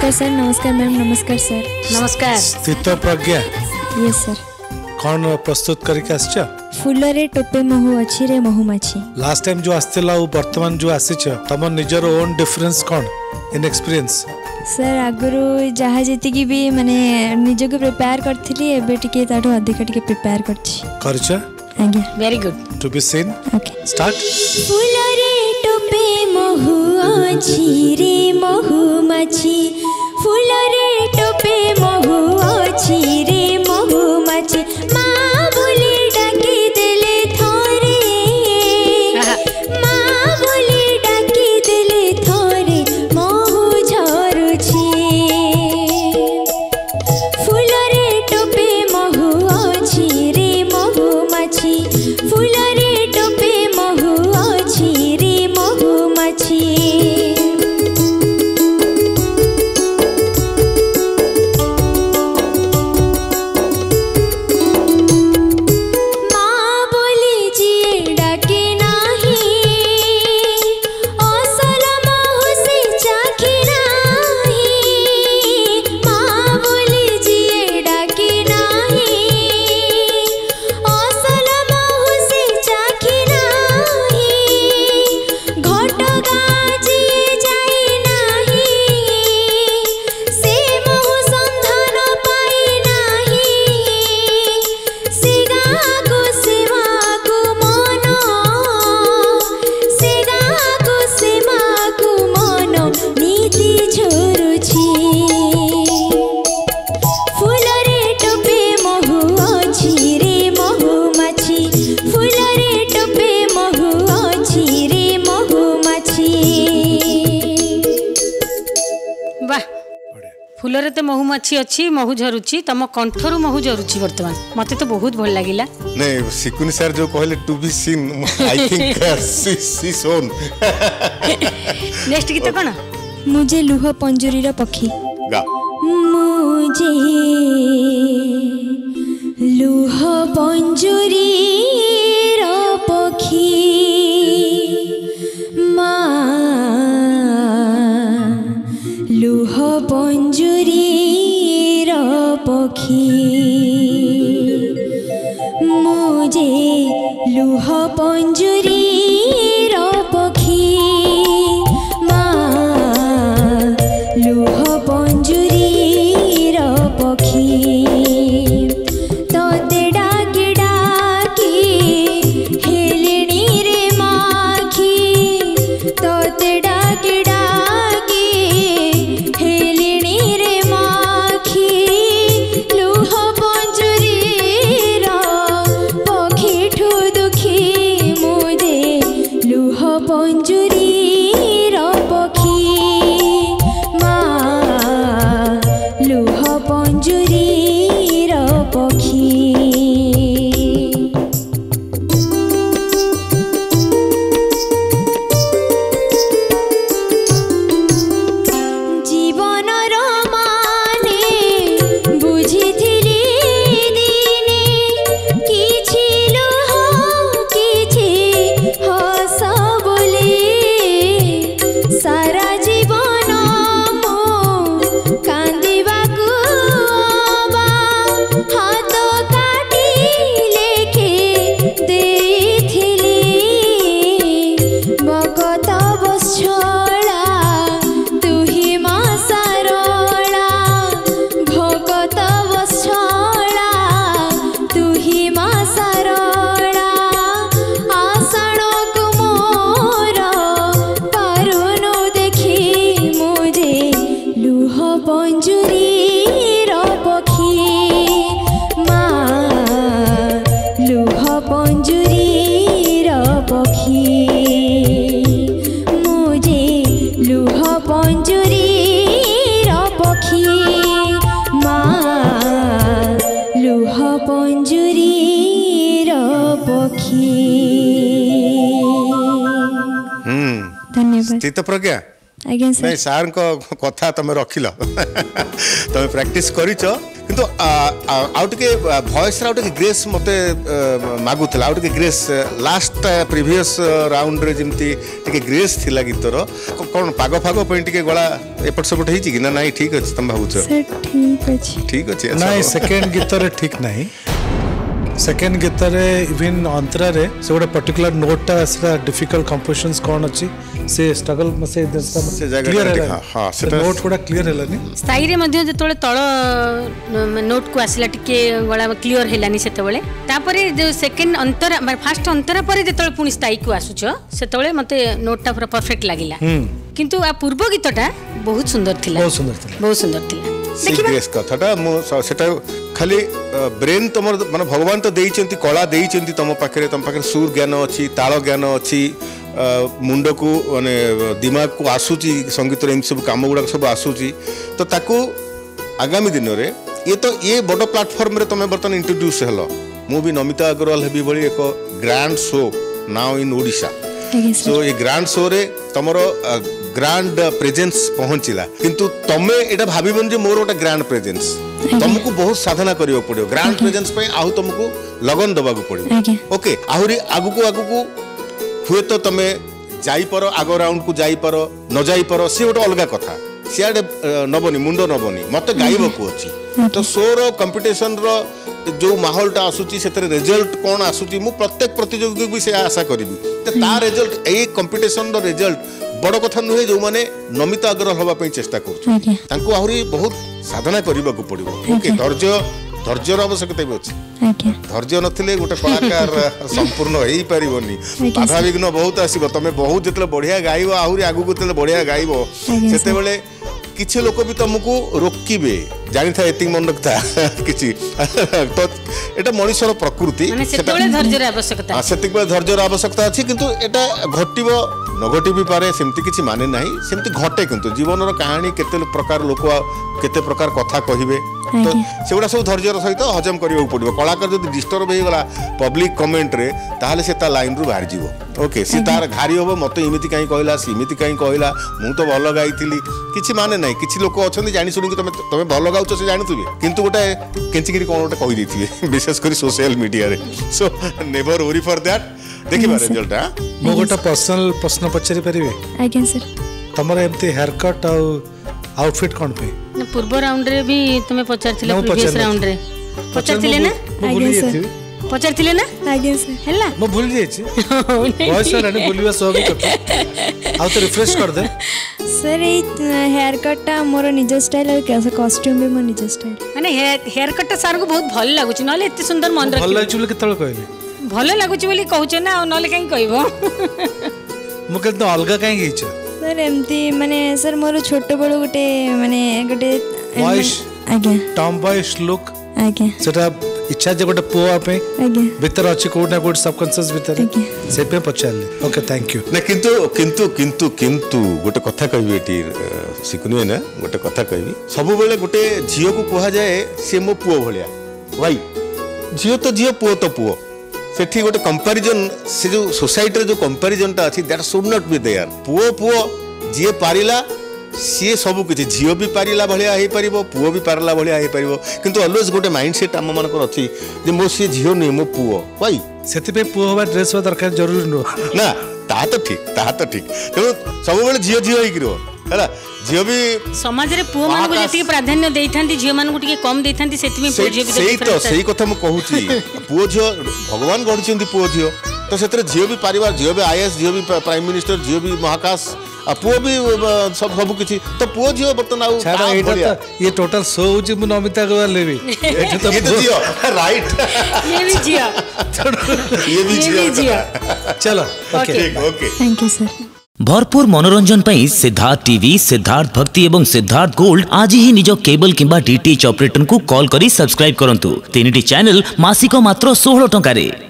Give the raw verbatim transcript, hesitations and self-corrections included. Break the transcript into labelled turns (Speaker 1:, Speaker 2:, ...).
Speaker 1: नमस्कार सर। नमस्कार मैम। नमस्कार सर।
Speaker 2: नमस्कार।
Speaker 3: स्थित प्रज्ञा
Speaker 1: यस सर।
Speaker 3: कौन प्रस्तुत करके आसछ?
Speaker 1: फूल रे टोपे महू अच्छी रे महुमाछी।
Speaker 3: लास्ट टाइम जो आस्थिला और वर्तमान जो आसीछ तम निजर ओन डिफरेंस कौन इन एक्सपीरियंस?
Speaker 1: सर आगुरु जहाँ जी भी माने निज को प्रिपेयर करथिली एबे टिके ताठो अधिक टिके प्रिपेयर करछि
Speaker 3: करछ।
Speaker 1: आज्ञा।
Speaker 2: Very good.
Speaker 3: To be seen.
Speaker 1: Okay
Speaker 3: start.
Speaker 1: फूल रे टोपे महू अच्छी रे महुमाछी। फूल रे टोपे महू अच्छी रे महुमाछी। माँ बोली डाकी देले थोरे। माँ बोली डाकी देले थोरे महू झरुछि। फूल रे टोपे महू अच्छी रे महुमाछी। फूल रे टोपे महू अच्छी रे महुमाछी।
Speaker 2: फूलरे तो महुमाछी अच्छी महू झरुची तम कंठरू महू झरुची वर्तमान मते तो बहुत भल लागिला।
Speaker 4: नहीं सिकुनी सर जो कहले to be seen I think सी सी सोन।
Speaker 2: नेक्स्ट गीत कोन?
Speaker 1: मुझे लुह पंजुरी रा पखी।
Speaker 4: गा।
Speaker 1: मुझे लुह पंजुरी रा पखी। लुह पंजुरी रा पखी। मुझे लुह पंजुरी रा पखी। माँ लुह पंजुरी रा पखी। तोते डाकी डाकी हेलिनी रे माखी। तोते डाकी डाकी हेलिनी रे माखी। लुह पंजुरी रा पखी ठू दुखी। मुझे लुह पंजुरी रा पखी। माँ लुह पंजुरी रा पखी।
Speaker 4: स्थित प्रज्ञा
Speaker 1: आज्ञा सर।
Speaker 4: नहीं सार को कथा तुम रखिल तुम प्रैक्टिस करिच किंतु आउ टिके वॉइस आउ टिके ग्रेस मते मागुतला आउ टिके ग्रेस लास्ट प्रीवियस राउंड रे जिमती टिके ग्रेस थिला गीतर कोन पागो फागो पॉइंट टिके गला एपट सपट हेची कि ना नाही ठीक अछि तम भाबुछ
Speaker 1: सर ठीक अछि
Speaker 4: ठीक अछि
Speaker 3: नहीं सेकंड गीतर ठीक नहीं सेकेंड गीत इवन अंतरा रे से गोटे पर्टिकुलर नोटा से डिफिकल्ट कंपोजिशंस कौन अच्छी से स्ट्रगल से
Speaker 4: से जगह देखा हां सेटा
Speaker 3: नोट थोड़ा क्लियर हेलानी
Speaker 2: स्थाई रे मध्ये जेतोले तळ नोट को आसिला टिके गळा क्लियर हेलानी सेतबेले तापरे जो सेकेंड अंतरा फर्स्ट अंतरा परे जेतोले पुनी स्थाई को आसुछ सेतबेले मते नोटटा पूरा परफेक्ट लागिला किंतु आ पूर्व गीतटा बहुत सुंदर थिला
Speaker 3: बहुत सुंदर थिला
Speaker 2: बहुत सुंदर थिला
Speaker 4: सीरियस कथाटा मो सेटा खाली ब्रेन तुम माने भगवान तो देइचंती कला देइचंती तुम पाखरे तुम पाखरे सुर ज्ञान अछि ताल ज्ञान अछि मुंड को माने दिमाग को आसुची संगीत रे सब काम गुडा सब आसुची तो ताकू आगामी दिन रे ये तो ये बड़ प्लेटफॉर्म रे तुम बर्तन इंट्रोड्यूस हेलो मु भी नमिता अग्रवाल हेबी बड़ी एक grand show now in Odisha so ये ग्रैंड शो रे तमरो ग्रैंड प्रेजेंस पहुंचला किंतु तमे एटा भाबिबन जे मोर ओटा ग्रैंड प्रेजेंस तुमको बहुत साधना करियो पड़ियो ग्रैंड प्रेजेंस पे आउ तुमको लगन दबागु पड़ियो ओके आहुरी आगु को आगु को हुए तो तमे जाई परो आगो राउंड को जाई परो न जाई परो से ओटा अलगा कथा सियाडे नबनी मुंडो नबनी मते गाइबो को अछि तो शो रो कंपटीशन रो जो माहौलटा आसुची सेतरे रिजल्ट कोन आसुची मु प्रत्येक प्रतियोगी भी से आशा करिबी त ता रिजल्ट ए कंपटीशन रो रिजल्ट बड़ कथा नुहे जो माने नमिता अग्रवाल हवा पे चेष्टा करू तांको आहुरी बहुत साधना करबा को पड़िबो ओके धैर्य धैर्यर आवश्यकता भी अछि धैर्य नथिले गोटे कलाकार संपूर्ण हेई परिबोनी बाधा विघ्न बहुत आसीबो तमे बहुत जतले बढ़िया गाइबो आहुरी आगु को तले बढ़िया गाइबो सेते बेले किछि लोक भी तुमको रोकिबे जानि था एतिक मन रखता किछि तो एटा मनुष्यर प्रकृति
Speaker 2: माने सेतेबेले धैर्यर आवश्यकता
Speaker 4: हां सेतिक बेले धैर्यर आवश्यकता अछि किंतु एटा घटिबो न घटी भी पारे सेमति किछि माने नाही सेमति घटे किंतु जीवन रो कहानी केते प्रकार लोक केते प्रकार कथा कहिबे तो सेगुडा सब धैर्यर सहित हजम करियो पड़िबो कलाकार जदि डिस्टर्ब हे गला पब्लिक कमेंट रे ताहाले से ता लाइन रु बाहर जीवो ओके से तार घारी होबो मते इमिति काई कहला सीमिति काई कहला मु तो भलो गाइथिली किछि माने नाही किछि लोक अछन जानि सुनि तमे तमे भलो गाउछ से जानुथिबे किंतु गोटे केंचिगिरी कोन गोटे कहि देथिबे विशेष करी सोशल मीडिया रे so never worry for that देखिबा रिजल्ट आ
Speaker 3: मो गोटे पर्सनल प्रश्न पचरी परिबे
Speaker 1: आज्ञा सर
Speaker 3: तमरे एमती हेयर कट आ आउटफिट कोन पे
Speaker 2: ना पूर्व राउंड रे भी तुमे पचारथिले प्रीवियस राउंड रे पचारथिले ना
Speaker 3: आज्ञा सर
Speaker 2: पचारथिले ना
Speaker 1: आज्ञा सर
Speaker 2: हैला
Speaker 3: मो भूल जाई छी वॉइस रानी बोलिबा सब कथा आ तो रिफ्रेश कर दे
Speaker 1: सर ए हेयर कटटा मोर निज स्टाइल और कैसा कॉस्ट्यूम भी मोर निज स्टाइल
Speaker 2: माने हेयर कटटा सर को बहुत भल लागुची नले एते सुंदर मन रखि
Speaker 3: भल लागुची बोले केतल कहले
Speaker 2: भल लागुची बोली कहउछ ना नले काई कहबो
Speaker 3: मो केत अलगा काई गईछ
Speaker 1: सर एमती माने सर मोर छोट बड़ गोटे माने गोटे
Speaker 3: वॉइस
Speaker 1: आज्ञा
Speaker 3: टॉम बॉयज लुक
Speaker 1: आज्ञा
Speaker 3: सेटा इच्छा जे गोटे पुआ पे
Speaker 1: आज्ञा
Speaker 3: भीतर अछि कोड ना कोड सबकॉन्शियस भीतर से पे पचारले ओके थैंक यू
Speaker 4: ना किंतु किंतु किंतु किंतु गोटे कथा कहबी एटी सिकुनी ना गोटे कथा कहबी सब बेले गोटे झियो को कहा जाए से मो पुओ भलिया भाई झियो तो झियो पुओ तो पुओ सेठी गोटे कंपैरिजन से जो सोसाइटी रे जो कंपैरिजन ता अछि that should not be there पुओ पुओ जिए पारिला सी सब किछि झियो भी पारिला भलिया हे परिबो पुओ भी पारला भलिया हे परिबो किंतु ऑलवेज गोटे माइंडसेट हम मानकर अछि जे मो सी झियो नै मो पुओ भाई
Speaker 3: सेति पे पुओ होबा ड्रेस हो दरकार जरूर नो
Speaker 4: ना ता तो ठीक ता तो ठीक तो सब बेले झियो झियो हे किरो हैला झियो भी
Speaker 2: समाज रे पुओ मान को जति प्राधान्य देइथांती झियो मान को टिके कम देइथांती सेति में पुओ झियो भी
Speaker 4: सही तो सही कथा म कहूची पुओ झियो भगवान गढिचंती पुओ झियो तो सेतरे झियो भी परिवार झियो भी आईएएस झियो भी प्राइम मिनिस्टर झियो भी महाकाश आ पुओ भी सब सब किछि तो पुओ झियो बर्तन आउ
Speaker 3: छाड़ा एटा तो ये टोटल शो होची मु नमिता गोवाल लेबी एटा तो
Speaker 4: ये तो झियो राइट
Speaker 2: ये भी झियो
Speaker 4: ये भी झियो
Speaker 3: चलो okay
Speaker 4: okay
Speaker 5: thank you sir
Speaker 6: भरपूर मनोरंजन पई सिद्धार्थ टीवी सिद्धार्थ भक्ति एवं सिद्धार्थ गोल्ड आज ही निज केबल किंबा डीटीएच ऑपरेटर को कॉल करी सब्सक्राइब करंतु तीन टी चैनल मासिक मात्र सोलह टंका रे।